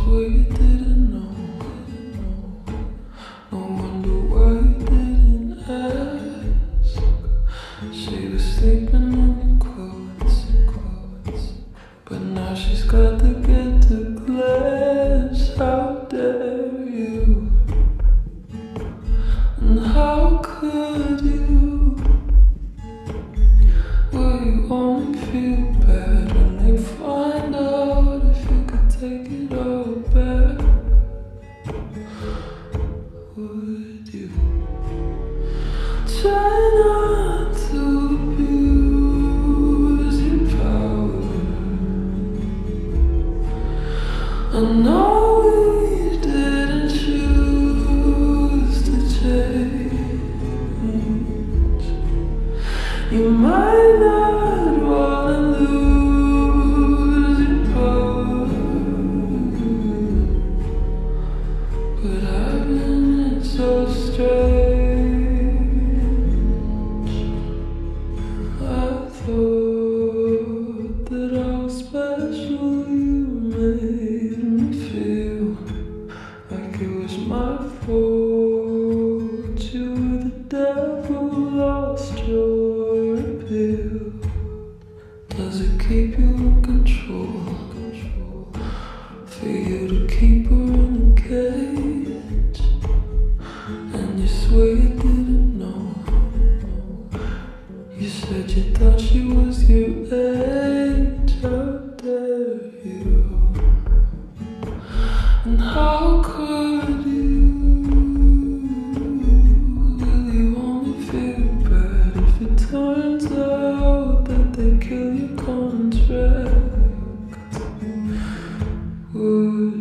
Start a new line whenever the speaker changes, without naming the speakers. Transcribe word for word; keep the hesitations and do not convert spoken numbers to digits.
swear you didn't know. No wonder why you didn't ask. She was sleeping in your clothes, clothes. But now she's got to get to glass. How dare you? And how could you? Will you only feel bad when they find out if you could take it all back? Would you try not to abuse your power? I know we didn't choose to change. You might not wanna lose your power, but I've been so strange. I thought that how special you made me feel, like it was my fault. You were the devil, lost your appeal. Does it keep you in control? For you to keep her in a cage, and you swear you didn't know. You said you thought she was your age. How dare you? And how could you? Will you only feel bad if it turns out that they kill your contract? Would